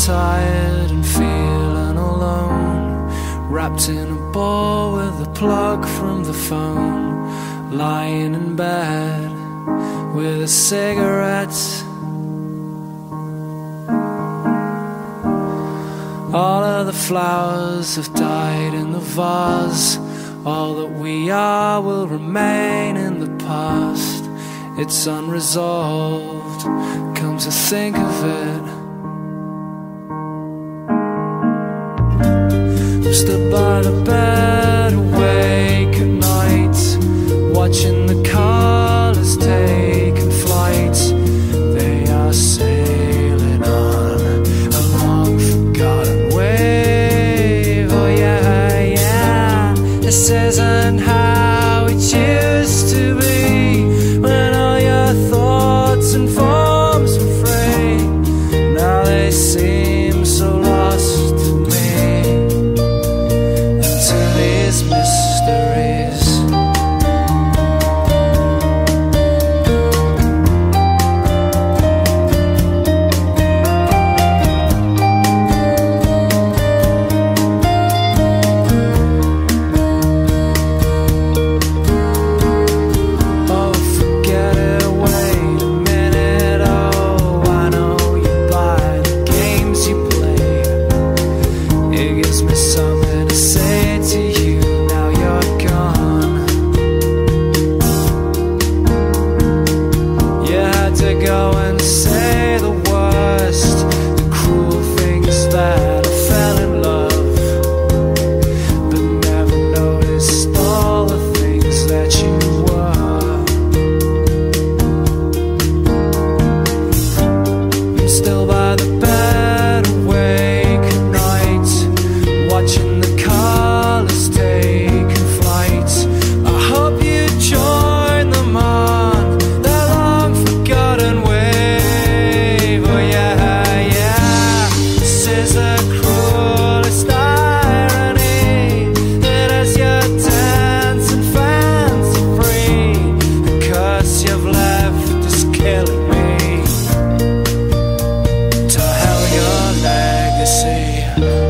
tired and feeling alone, wrapped in a ball with a plug from the phone, lying in bed with a cigarette. All of the flowers have died in the vase. All that we are will remain in the past. It's unresolved, come to think of it. I'm stood by the bed, awake at night, watching the colours taking flight. They are sailing on a long forgotten wave. Oh yeah, yeah. This isn't how it used to be, when all your thoughts and forms were free. Now they seem so lost to me, into these mysteries. Something to say to you, now you're gone. You had to go and say the worst, the cruel things that I fell in love, but never noticed all the things that you were. I'm still by the bed, awake at night, watching the colours taking flight. I hope you join them on that long forgotten wave. Oh yeah, yeah. This is the cruelest irony, that as you're dancing fancy free, the curse you've left is killing me. To hell your legacy.